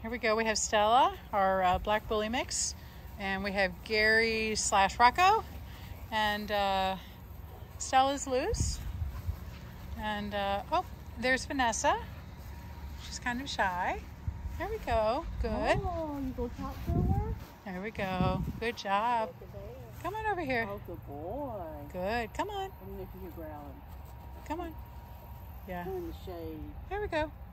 Here we go. We have Stella, our black bully mix, and we have Gary / Rocko, and Stella's loose. And oh, there's Vanessa. She's kind of shy. There we go. Good. Oh, you go talk to her? There we go. Good job. Come on over here. Oh, good boy. Good. Come on. Let me know if you hear growling. Come on. Yeah. Go in the shade. There we go.